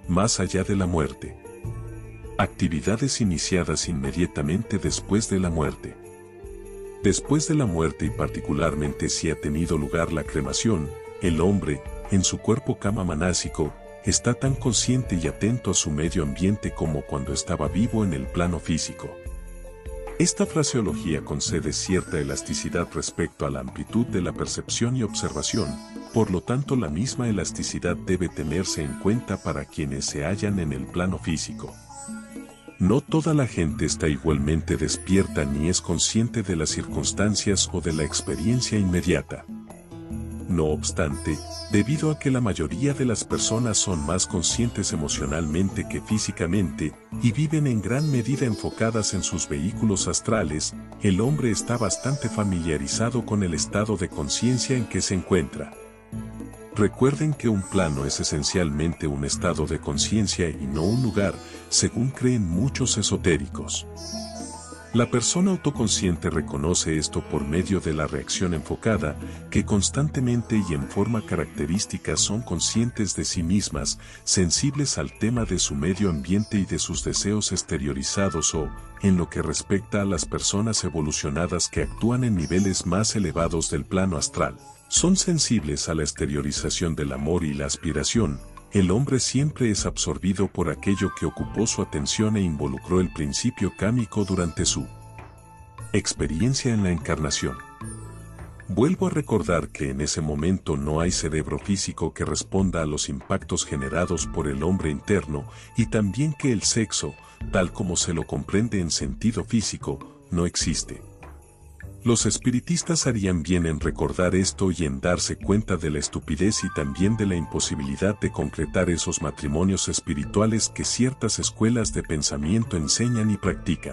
más allá de la muerte. Actividades iniciadas inmediatamente después de la muerte. Después de la muerte y particularmente si ha tenido lugar la cremación, el hombre, en su cuerpo kama manásico, está tan consciente y atento a su medio ambiente como cuando estaba vivo en el plano físico. Esta fraseología concede cierta elasticidad respecto a la amplitud de la percepción y observación, por lo tanto la misma elasticidad debe tenerse en cuenta para quienes se hallan en el plano físico. No toda la gente está igualmente despierta ni es consciente de las circunstancias o de la experiencia inmediata. No obstante, debido a que la mayoría de las personas son más conscientes emocionalmente que físicamente y viven en gran medida enfocadas en sus vehículos astrales, el hombre está bastante familiarizado con el estado de conciencia en que se encuentra. Recuerden que un plano es esencialmente un estado de conciencia y no un lugar, según creen muchos esotéricos. La persona autoconsciente reconoce esto por medio de la reacción enfocada, que constantemente y en forma característica son conscientes de sí mismas, sensibles al tema de su medio ambiente y de sus deseos exteriorizados o, en lo que respecta a las personas evolucionadas que actúan en niveles más elevados del plano astral, son sensibles a la exteriorización del amor y la aspiración. El hombre siempre es absorbido por aquello que ocupó su atención e involucró el principio cámico durante su experiencia en la encarnación. Vuelvo a recordar que en ese momento no hay cerebro físico que responda a los impactos generados por el hombre interno y también que el sexo, tal como se lo comprende en sentido físico, no existe. Los espiritistas harían bien en recordar esto y en darse cuenta de la estupidez y también de la imposibilidad de concretar esos matrimonios espirituales que ciertas escuelas de pensamiento enseñan y practican.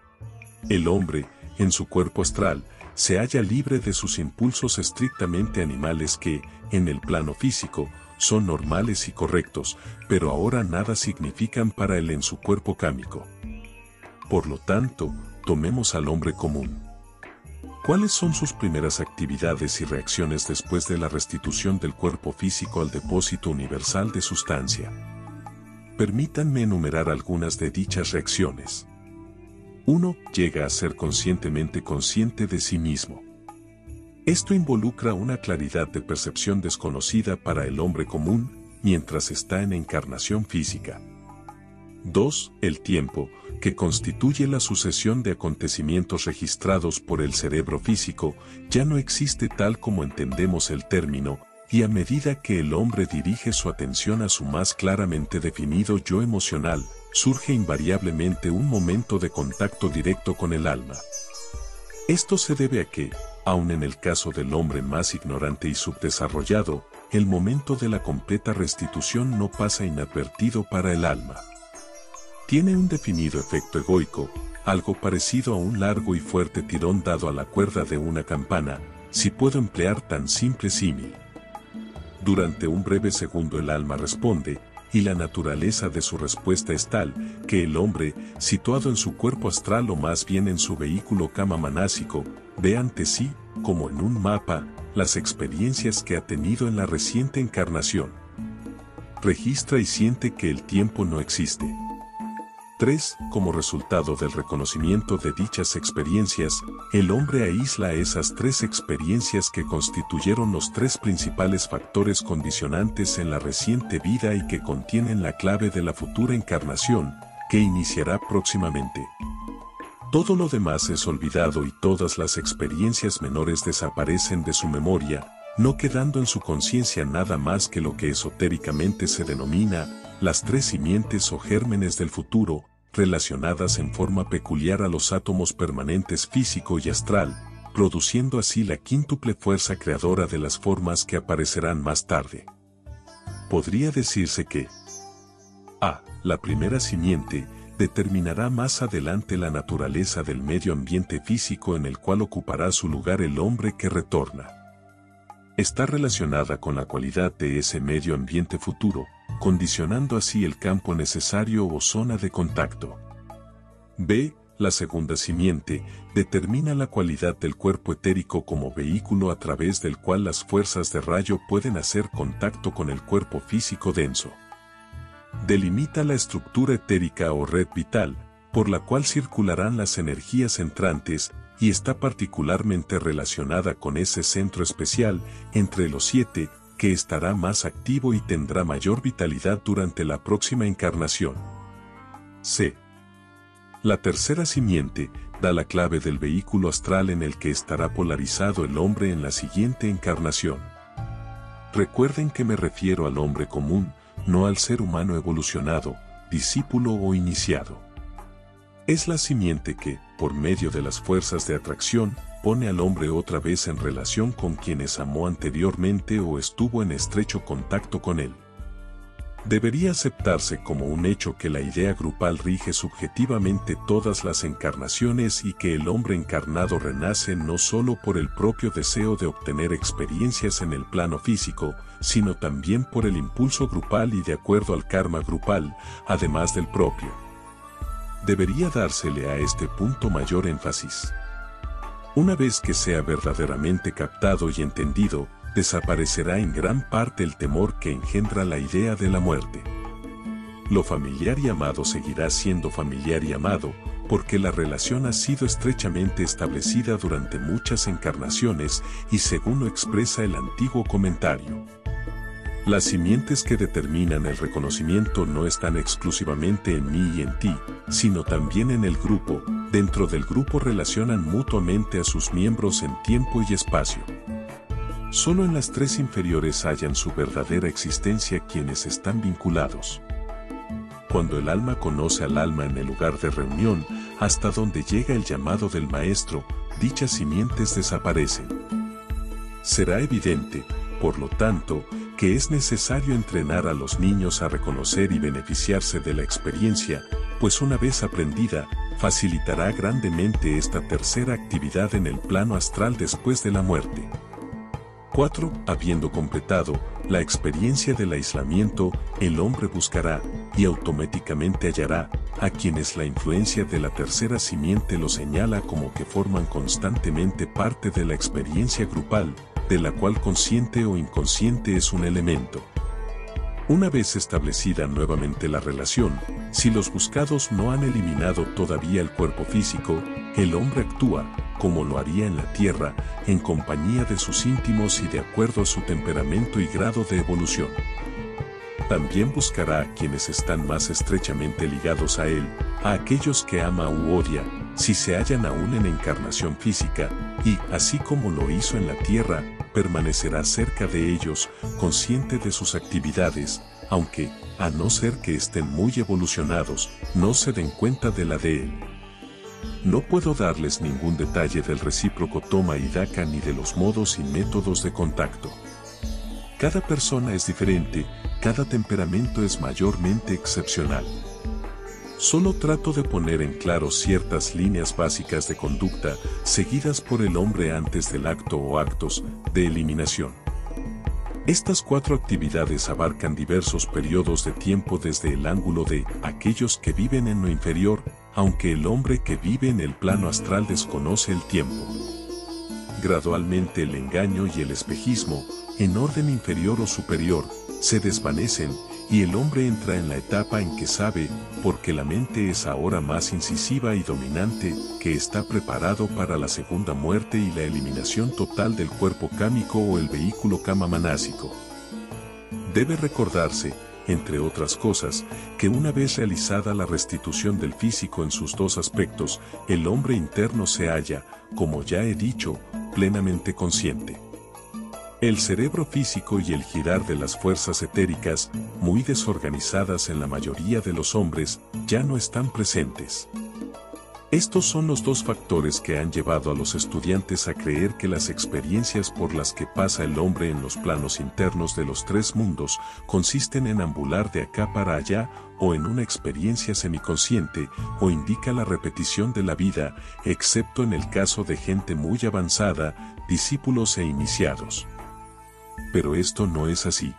El hombre, en su cuerpo astral, se halla libre de sus impulsos estrictamente animales que, en el plano físico, son normales y correctos, pero ahora nada significan para él en su cuerpo cámico. Por lo tanto, tomemos al hombre común. ¿Cuáles son sus primeras actividades y reacciones después de la restitución del cuerpo físico al depósito universal de sustancia? Permítanme enumerar algunas de dichas reacciones. 1. Llega a ser conscientemente consciente de sí mismo. Esto involucra una claridad de percepción desconocida para el hombre común mientras está en encarnación física. 2. El tiempo, que constituye la sucesión de acontecimientos registrados por el cerebro físico, ya no existe tal como entendemos el término, y a medida que el hombre dirige su atención a su más claramente definido yo emocional, surge invariablemente un momento de contacto directo con el alma. Esto se debe a que, aun en el caso del hombre más ignorante y subdesarrollado, el momento de la completa restitución no pasa inadvertido para el alma. Tiene un definido efecto egoico, algo parecido a un largo y fuerte tirón dado a la cuerda de una campana, si puedo emplear tan simple símil. Durante un breve segundo el alma responde, y la naturaleza de su respuesta es tal, que el hombre, situado en su cuerpo astral o más bien en su vehículo kama manásico, ve ante sí, como en un mapa, las experiencias que ha tenido en la reciente encarnación. Registra y siente que el tiempo no existe. 3. Como resultado del reconocimiento de dichas experiencias, el hombre aísla esas tres experiencias que constituyeron los tres principales factores condicionantes en la reciente vida y que contienen la clave de la futura encarnación, que iniciará próximamente. Todo lo demás es olvidado y todas las experiencias menores desaparecen de su memoria, no quedando en su conciencia nada más que lo que esotéricamente se denomina las tres simientes o gérmenes del futuro, relacionadas en forma peculiar a los átomos permanentes físico y astral, produciendo así la quíntuple fuerza creadora de las formas que aparecerán más tarde. Podría decirse que A. La primera simiente determinará más adelante la naturaleza del medio ambiente físico en el cual ocupará su lugar el hombre que retorna. Está relacionada con la cualidad de ese medio ambiente futuro, condicionando así el campo necesario o zona de contacto. B. La segunda simiente determina la cualidad del cuerpo etérico como vehículo a través del cual las fuerzas de rayo pueden hacer contacto con el cuerpo físico denso. Delimita la estructura etérica o red vital, por la cual circularán las energías entrantes, y está particularmente relacionada con ese centro especial, entre los 7, que estará más activo y tendrá mayor vitalidad durante la próxima encarnación. C. La tercera simiente da la clave del vehículo astral en el que estará polarizado el hombre en la siguiente encarnación. Recuerden que me refiero al hombre común, no al ser humano evolucionado, discípulo o iniciado. Es la simiente que, por medio de las fuerzas de atracción, pone al hombre otra vez en relación con quienes amó anteriormente o estuvo en estrecho contacto con él. Debería aceptarse como un hecho que la idea grupal rige subjetivamente todas las encarnaciones y que el hombre encarnado renace no solo por el propio deseo de obtener experiencias en el plano físico, sino también por el impulso grupal y de acuerdo al karma grupal, además del propio. Debería dársele a este punto mayor énfasis. Una vez que sea verdaderamente captado y entendido, desaparecerá en gran parte el temor que engendra la idea de la muerte. Lo familiar y amado seguirá siendo familiar y amado, porque la relación ha sido estrechamente establecida durante muchas encarnaciones y según lo expresa el antiguo comentario. Las simientes que determinan el reconocimiento no están exclusivamente en mí y en ti, sino también en el grupo. Dentro del grupo relacionan mutuamente a sus miembros en tiempo y espacio. Solo en las 3 inferiores hallan su verdadera existencia quienes están vinculados. Cuando el alma conoce al alma en el lugar de reunión, hasta donde llega el llamado del maestro, dichas simientes desaparecen. Será evidente, por lo tanto, que es necesario entrenar a los niños a reconocer y beneficiarse de la experiencia, pues una vez aprendida, facilitará grandemente esta tercera actividad en el plano astral después de la muerte. 4. Habiendo completado la experiencia del aislamiento, el hombre buscará, y automáticamente hallará, a quienes la influencia de la tercera simiente lo señala como que forman constantemente parte de la experiencia grupal, de la cual consciente o inconsciente es un elemento. Una vez establecida nuevamente la relación, si los buscados no han eliminado todavía el cuerpo físico, el hombre actúa, como lo haría en la Tierra, en compañía de sus íntimos y de acuerdo a su temperamento y grado de evolución. También buscará a quienes están más estrechamente ligados a él, a aquellos que ama u odia, si se hallan aún en encarnación física, y, así como lo hizo en la Tierra, permanecerá cerca de ellos, consciente de sus actividades, aunque, a no ser que estén muy evolucionados, no se den cuenta de la de él. No puedo darles ningún detalle del recíproco toma y daca ni de los modos y métodos de contacto. Cada persona es diferente, cada temperamento es mayormente excepcional. Solo trato de poner en claro ciertas líneas básicas de conducta seguidas por el hombre antes del acto o actos de eliminación. Estas 4 actividades abarcan diversos periodos de tiempo desde el ángulo de aquellos que viven en lo inferior, aunque el hombre que vive en el plano astral desconoce el tiempo. Gradualmente el engaño y el espejismo, en orden inferior o superior, se desvanecen, y el hombre entra en la etapa en que sabe, porque la mente es ahora más incisiva y dominante, que está preparado para la segunda muerte y la eliminación total del cuerpo cámico o el vehículo kama-manásico. Debe recordarse, entre otras cosas, que una vez realizada la restitución del físico en sus 2 aspectos, el hombre interno se halla, como ya he dicho, plenamente consciente. El cerebro físico y el girar de las fuerzas etéricas, muy desorganizadas en la mayoría de los hombres, ya no están presentes. Estos son los 2 factores que han llevado a los estudiantes a creer que las experiencias por las que pasa el hombre en los planos internos de los 3 mundos consisten en ambular de acá para allá o en una experiencia semiconsciente o indica la repetición de la vida, excepto en el caso de gente muy avanzada, discípulos e iniciados. Pero esto no es así.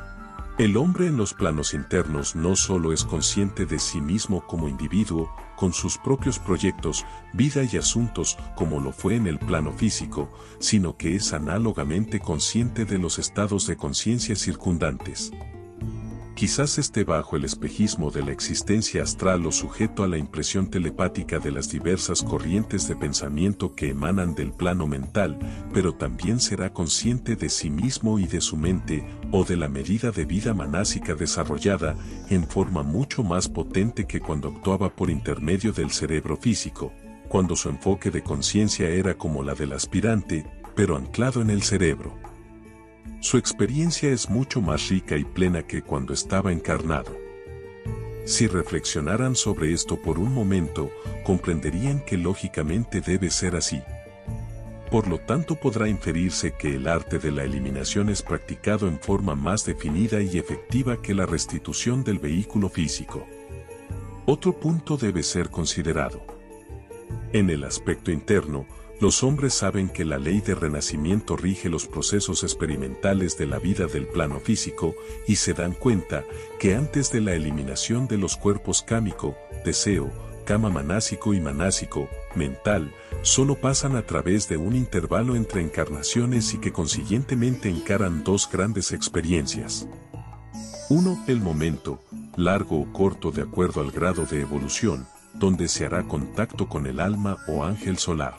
El hombre en los planos internos no solo es consciente de sí mismo como individuo, con sus propios proyectos, vida y asuntos, como lo fue en el plano físico, sino que es análogamente consciente de los estados de conciencia circundantes. Quizás esté bajo el espejismo de la existencia astral o sujeto a la impresión telepática de las diversas corrientes de pensamiento que emanan del plano mental, pero también será consciente de sí mismo y de su mente, o de la medida de vida manásica desarrollada, en forma mucho más potente que cuando actuaba por intermedio del cerebro físico, cuando su enfoque de conciencia era como la del aspirante, pero anclado en el cerebro. Su experiencia es mucho más rica y plena que cuando estaba encarnado. Si reflexionaran sobre esto por un momento, comprenderían que lógicamente debe ser así. Por lo tanto, podrá inferirse que el arte de la eliminación es practicado en forma más definida y efectiva que la restitución del vehículo físico. Otro punto debe ser considerado. En el aspecto interno, los hombres saben que la ley de renacimiento rige los procesos experimentales de la vida del plano físico y se dan cuenta que antes de la eliminación de los cuerpos cámico, deseo, kama manásico y manásico, mental, solo pasan a través de un intervalo entre encarnaciones y que consiguientemente encaran dos grandes experiencias. 1. El momento, largo o corto de acuerdo al grado de evolución, donde se hará contacto con el alma o ángel solar.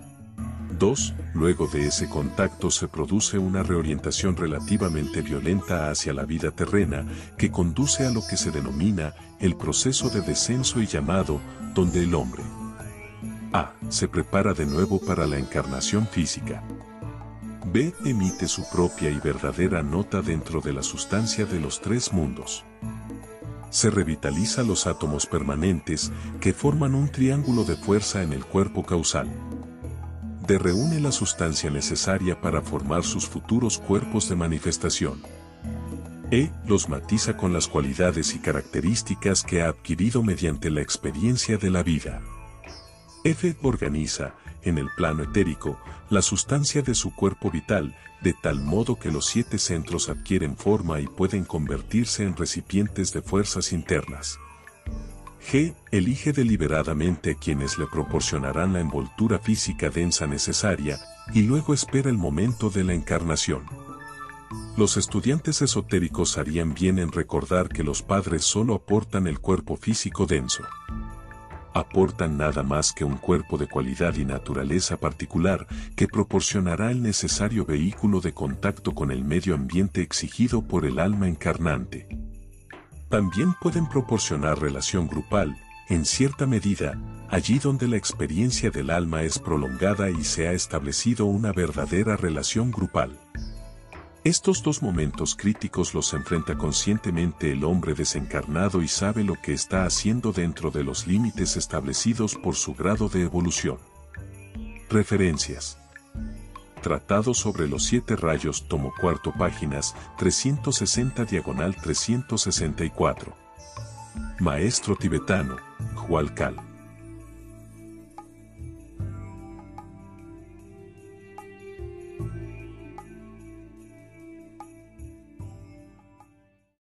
2. Luego de ese contacto se produce una reorientación relativamente violenta hacia la vida terrena que conduce a lo que se denomina el proceso de descenso y llamado, donde el hombre A. Se prepara de nuevo para la encarnación física. B. Emite su propia y verdadera nota dentro de la sustancia de los tres mundos. Se revitaliza los átomos permanentes que forman un triángulo de fuerza en el cuerpo causal. D. Reúne la sustancia necesaria para formar sus futuros cuerpos de manifestación. E. Los matiza con las cualidades y características que ha adquirido mediante la experiencia de la vida. F. Organiza, en el plano etérico, la sustancia de su cuerpo vital, de tal modo que los 7 centros adquieren forma y pueden convertirse en recipientes de fuerzas internas. G. Elige deliberadamente a quienes le proporcionarán la envoltura física densa necesaria, y luego espera el momento de la encarnación. Los estudiantes esotéricos harían bien en recordar que los padres solo aportan el cuerpo físico denso. Aportan nada más que un cuerpo de cualidad y naturaleza particular que proporcionará el necesario vehículo de contacto con el medio ambiente exigido por el alma encarnante. También pueden proporcionar relación grupal, en cierta medida, allí donde la experiencia del alma es prolongada y se ha establecido una verdadera relación grupal. Estos dos momentos críticos los enfrenta conscientemente el hombre desencarnado y sabe lo que está haciendo dentro de los límites establecidos por su grado de evolución. Referencias. Tratado sobre los 7 rayos, tomo 4, páginas 360-364. Maestro tibetano, Hualcal.